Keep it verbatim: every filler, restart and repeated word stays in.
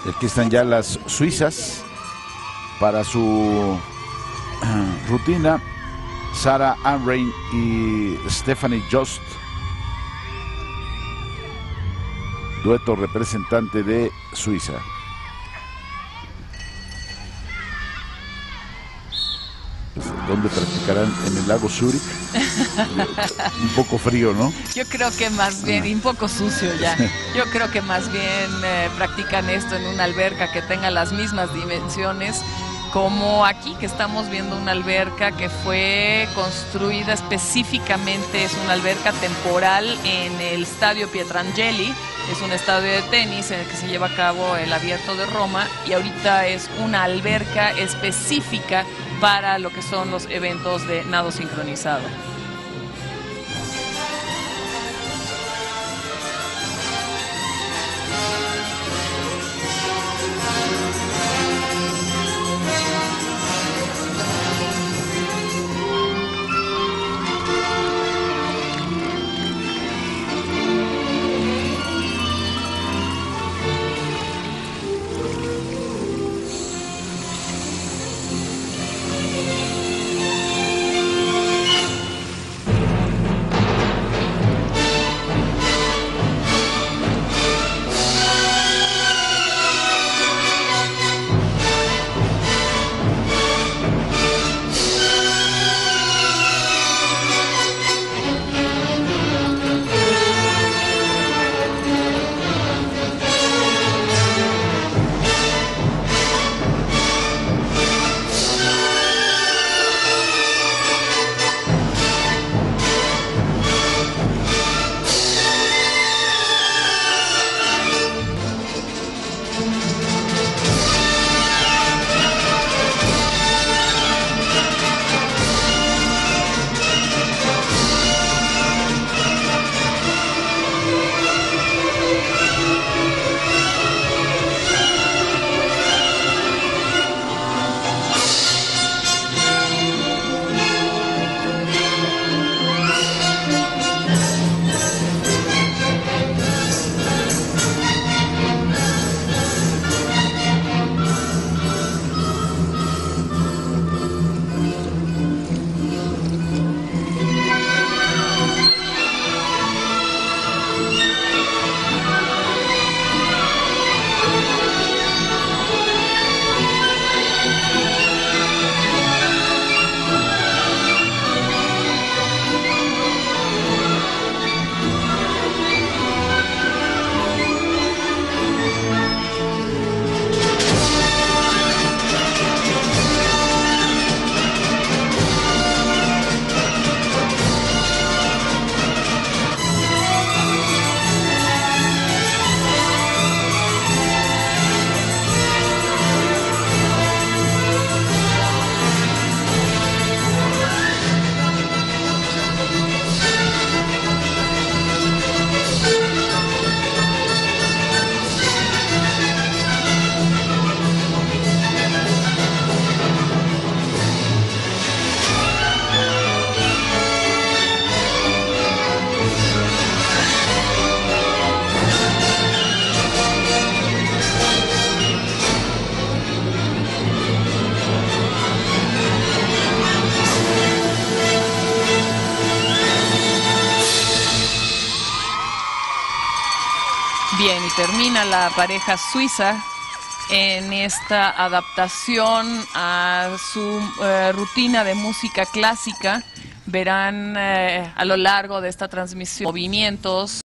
Aquí están ya las suizas para su rutina. Sarah Amrein y Stephanie Jost, dueto representante de Suiza. Pues, ¿dónde practicarán? En el lago Zurich. Un poco frío, ¿no? Yo creo que más bien, y un poco sucio ya. Yo creo que más bien eh, practican esto en una alberca que tenga las mismas dimensiones como aquí, que estamos viendo una alberca que fue construida específicamente, es una alberca temporal en el Stadio Pietrangeli, es un estadio de tenis en el que se lleva a cabo el Abierto de Roma, y ahorita es una alberca específica para lo que son los eventos de nado sincronizado. Bien, y termina la pareja suiza en esta adaptación a su eh, rutina de música clásica. Verán eh, a lo largo de esta transmisión movimientos